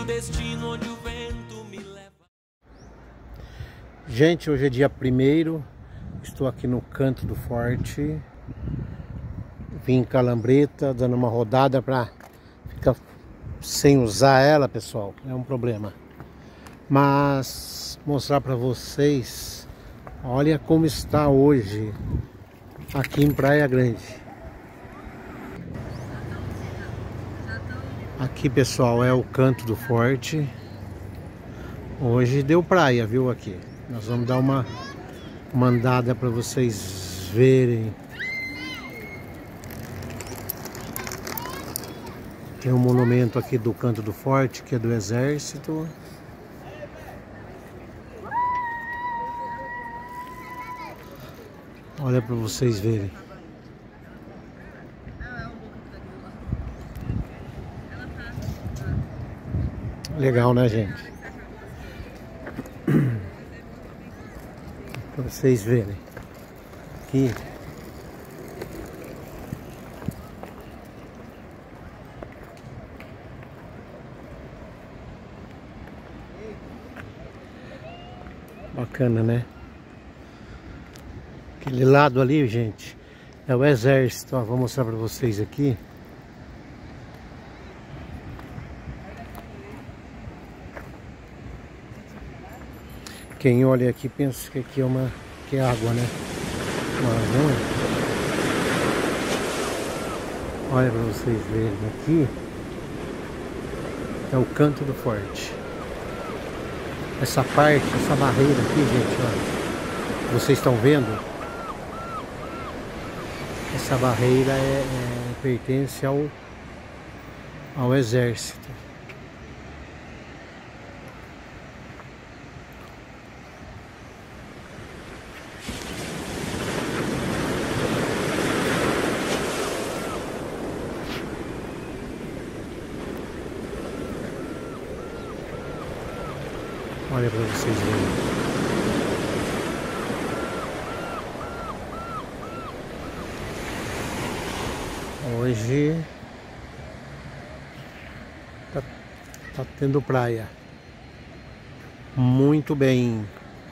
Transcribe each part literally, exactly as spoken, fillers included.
destino onde o vento me leva. Gente, hoje é dia primeiro, estou aqui no canto do forte. Vim em Calambreta, dando uma rodada para ficar sem usar ela, pessoal. É um problema. Mas mostrar para vocês, olha como está hoje aqui em Praia Grande. Aqui, pessoal, é o canto do forte. Hoje deu praia, viu, aqui. Nós vamos dar uma, uma andada para vocês verem. Tem um monumento aqui do canto do forte, que é do exército. Olha para vocês verem. Legal, né, gente? Para vocês verem. Aqui. Bacana, né? Aquele lado ali, gente, é o exército. Ó, vou mostrar para vocês aqui. Quem olha aqui pensa que aqui é uma que é água, né? Mas não. Olha para vocês verem aqui. É o canto do forte. Essa parte, essa barreira aqui, gente, ó. Vocês estão vendo? Essa barreira é, é, pertence ao, ao exército. Olha para vocês verem. Hoje tá, tá tendo praia. Muito bem.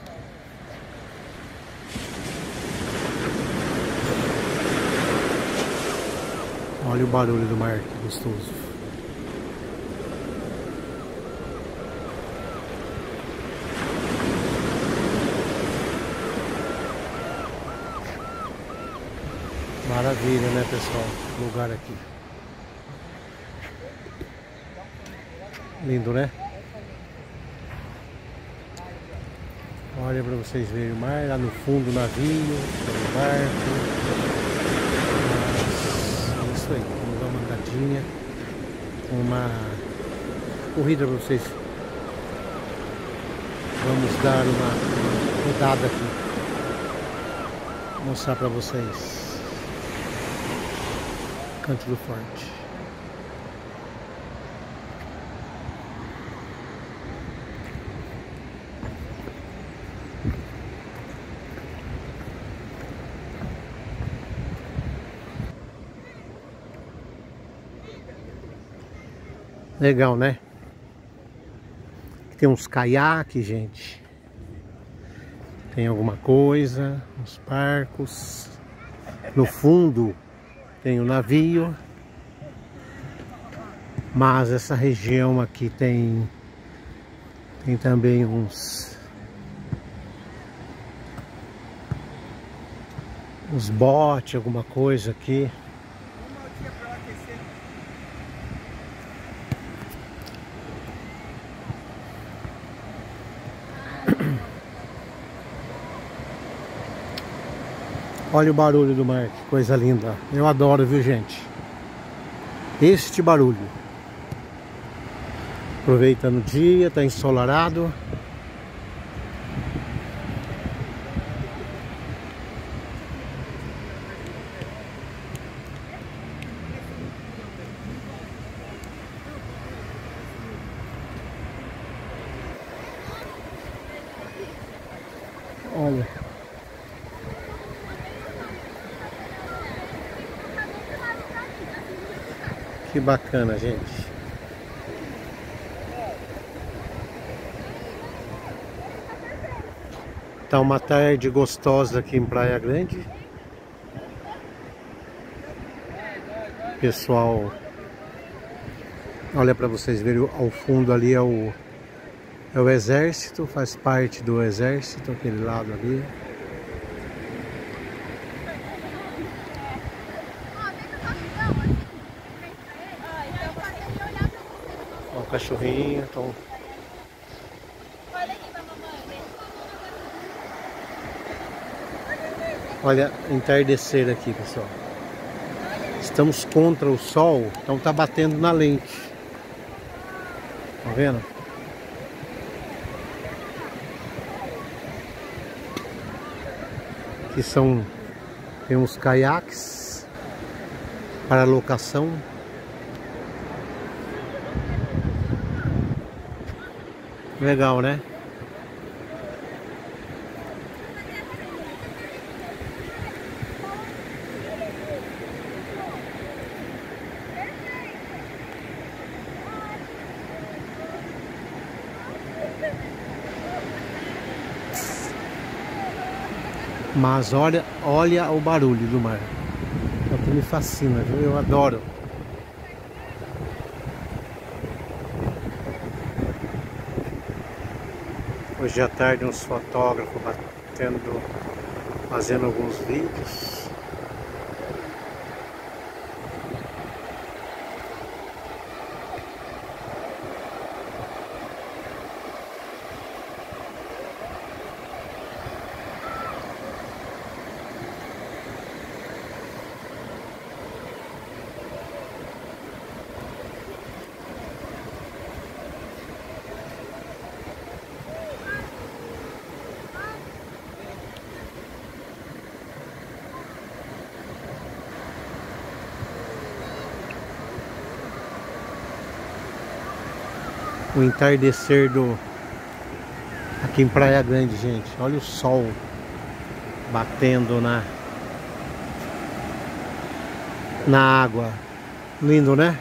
Olha o barulho do mar, que gostoso. Maravilha, né, pessoal? O lugar aqui. Lindo, né? Olha para vocês verem o mar. Lá no fundo o navio, o barco. Mas é isso aí. Vamos dar uma andadinha. Uma corrida para vocês. Vamos dar uma, uma rodada aqui. Vou mostrar para vocês. Canto do forte. Legal, né? Tem uns caiaques, gente. Tem alguma coisa, uns barcos. No fundo tem o navio, mas essa região aqui tem tem também uns uns botes, alguma coisa aqui. Olha o barulho do mar, que coisa linda. Eu adoro, viu, gente? Este barulho. Aproveitando o dia, tá ensolarado. Olha. Que bacana, gente. Tá uma tarde gostosa aqui em Praia Grande. Pessoal, olha para vocês verem, ao fundo ali é o, é o exército, faz parte do exército, aquele lado ali. Ó, o cachorrinho, então... Olha, entardecer aqui, pessoal. Estamos contra o sol, então tá batendo na lente. Tá vendo? Aqui são... Tem uns caiaques para locação. Legal, né? Mas olha, olha o barulho do mar. É o que me fascina, viu? Eu adoro. Hoje à tarde uns fotógrafos batendo, fazendo alguns vídeos. O entardecer do aqui em Praia Grande, gente. Olha o sol batendo na na água. Lindo, né?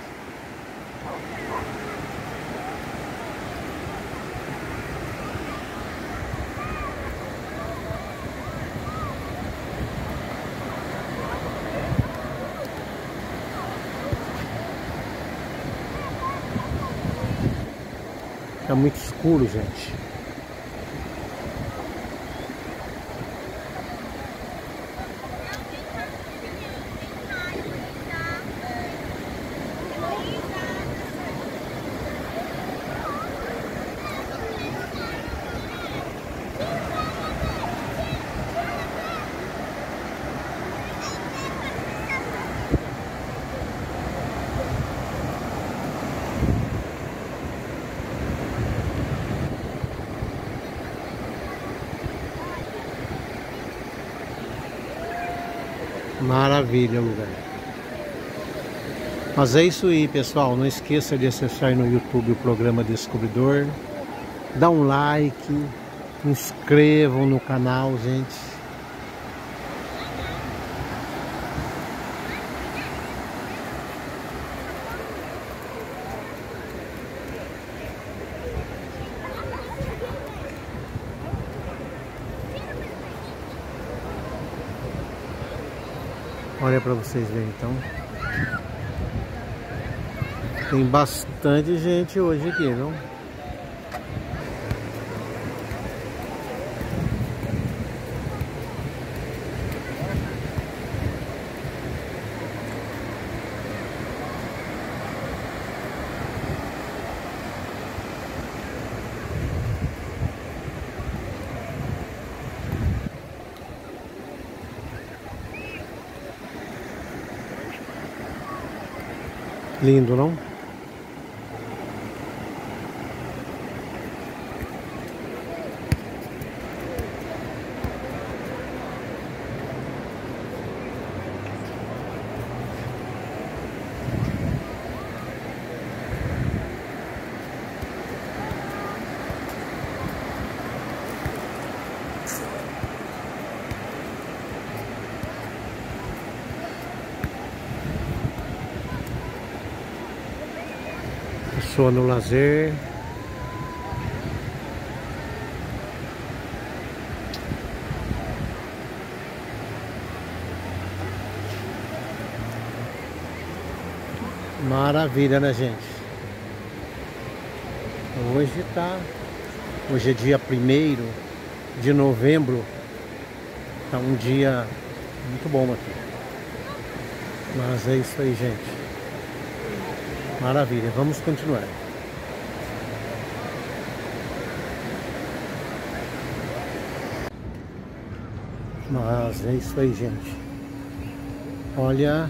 Tá muito escuro, gente. Maravilha o lugar. Mas é isso aí, pessoal. Não esqueça de acessar no YouTube o programa Descobridor. Dá um like. Inscrevam no canal, gente. Olha para vocês verem, então. Tem bastante gente hoje aqui, não? Lindo, não? Pessoa no lazer. Maravilha, né, gente? Hoje tá... Hoje é dia primeiro de novembro. Tá um dia muito bom aqui. Mas é isso aí, gente. Maravilha, vamos continuar. Mas é isso aí, gente. Olha...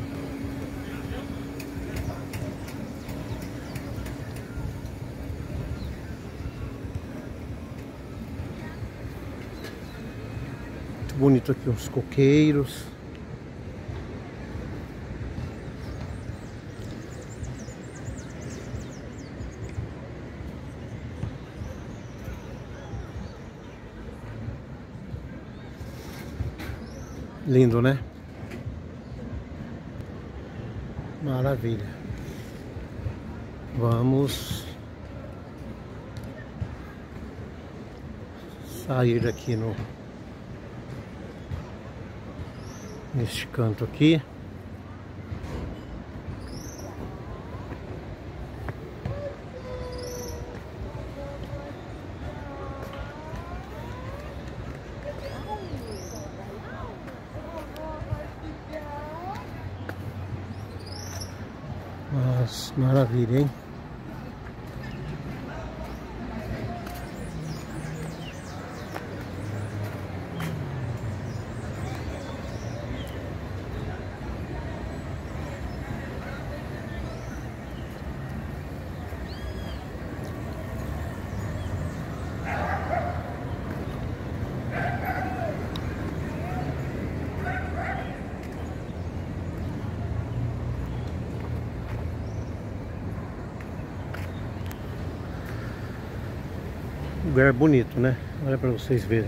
Muito bonito aqui os coqueiros. Lindo, né? Maravilha. Vamos sair daqui no neste canto aqui. Mas maravilha, hein? Lugar bonito, né? Olha para vocês verem.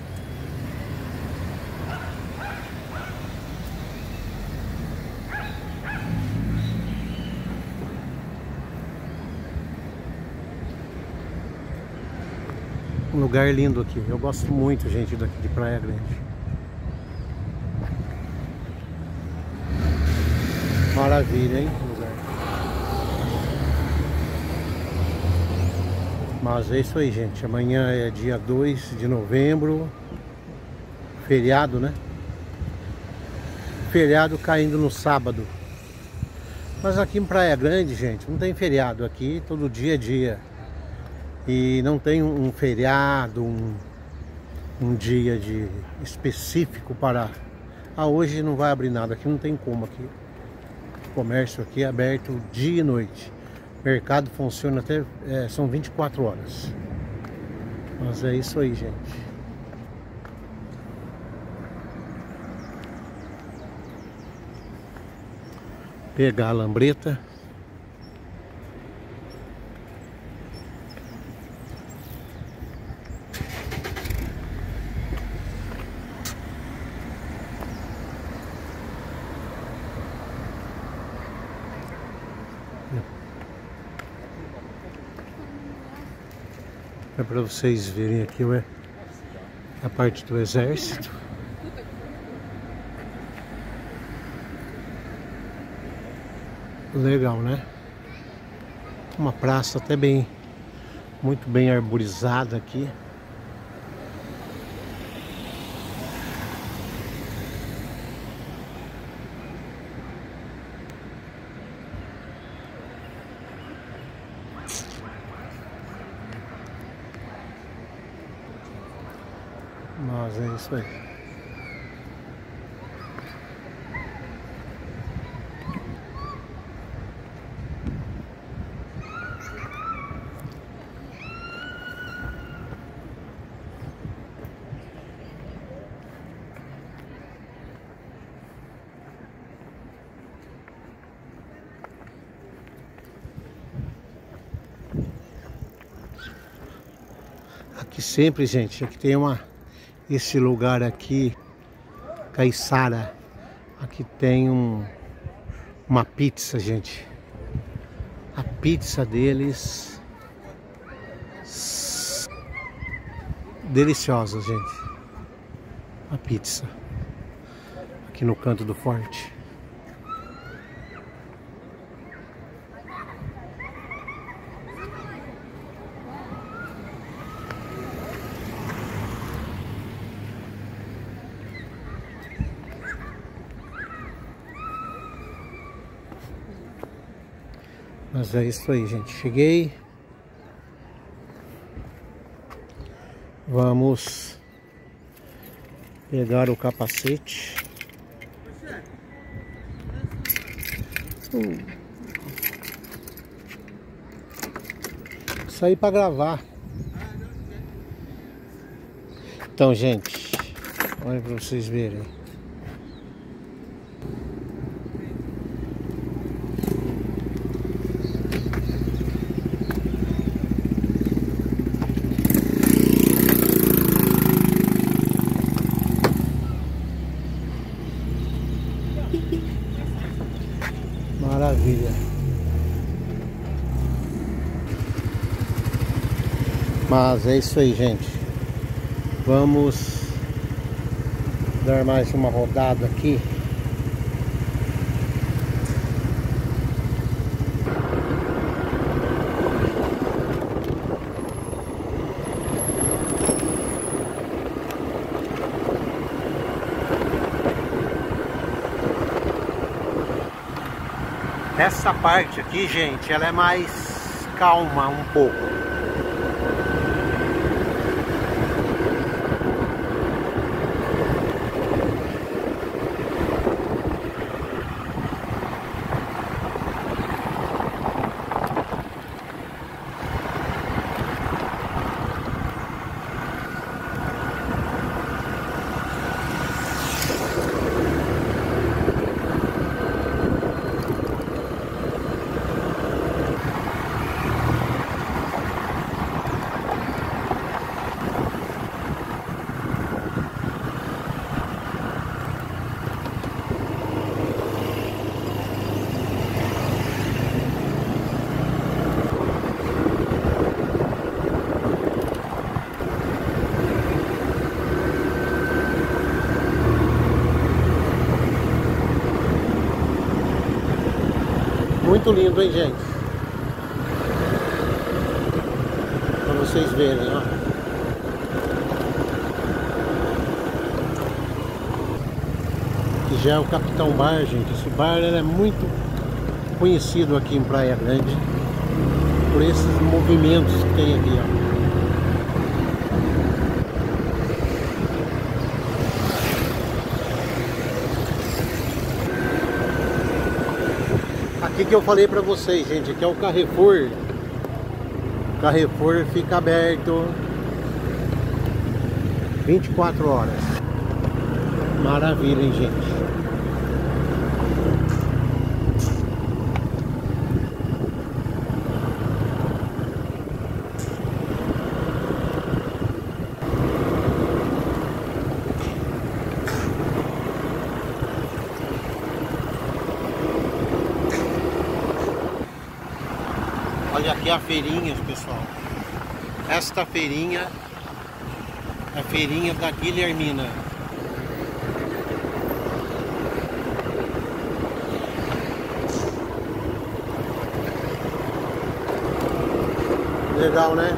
Um lugar lindo aqui. Eu gosto muito, gente, daqui de Praia Grande. Maravilha, hein? Mas é isso aí, gente. Amanhã é dia dois de novembro. Feriado, né? Feriado caindo no sábado. Mas aqui em Praia Grande, gente, não tem feriado. Aqui todo dia é dia. E não tem um feriado, um, um dia de específico para... Ah, hoje não vai abrir nada. Aqui não tem como aqui. O comércio aqui é aberto dia e noite. O mercado funciona até... É, são vinte e quatro horas. Mas é isso aí, gente. Pegar a lambreta. É para vocês verem aqui, ué, a parte do exército. Legal, né? Uma praça até bem, muito bem arborizada aqui. Mas é isso aí. Aqui sempre, gente, aqui tem uma... Esse lugar aqui, Caiçara, aqui tem um, uma pizza, gente. A pizza deles, deliciosa, gente. A pizza, aqui no canto do forte. Mas é isso aí, gente. Cheguei. Vamos pegar o capacete. Hum. Saí para gravar. Então, gente, olha para vocês verem. Maravilha. Mas é isso aí, gente. Vamos dar mais uma rodada aqui. Essa parte aqui, gente, ela é mais calma um pouco. Muito lindo, hein, gente? Pra vocês verem, ó. Aqui já é o Capitão Bar, gente. Esse bar ele é muito conhecido aqui em Praia Grande por esses movimentos que tem aqui, ó. Aqui que eu falei pra vocês, gente, aqui é o Carrefour. O Carrefour fica aberto vinte e quatro horas. Maravilha, hein, gente? Olha aqui a feirinha, pessoal. Esta feirinha é a feirinha da Guilhermina. Legal, né?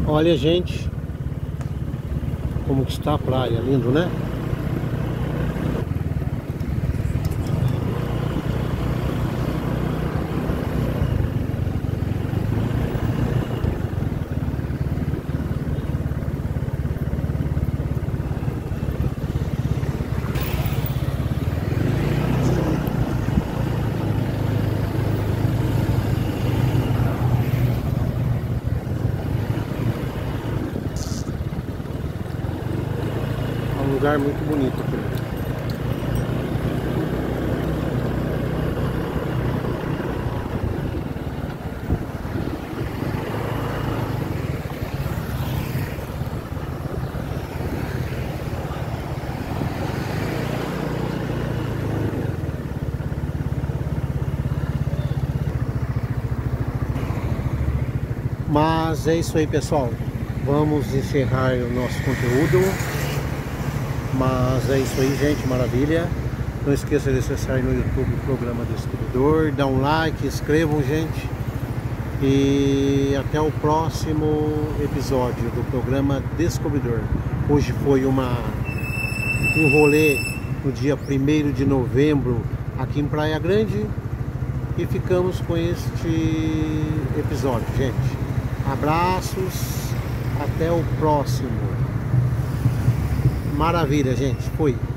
Olha, gente, como que está a praia, lindo, né? Um lugar muito bonito aqui. Mas é isso aí, pessoal. Vamos encerrar o nosso conteúdo. Mas é isso aí, gente, maravilha. Não esqueça de acessar no YouTube o programa Descobridor. Dá um like, inscrevam, gente. E até o próximo episódio do programa Descobridor. Hoje foi uma, um rolê no dia primeiro de novembro aqui em Praia Grande. E ficamos com este episódio, gente. Abraços, até o próximo. Maravilha, gente. Fui.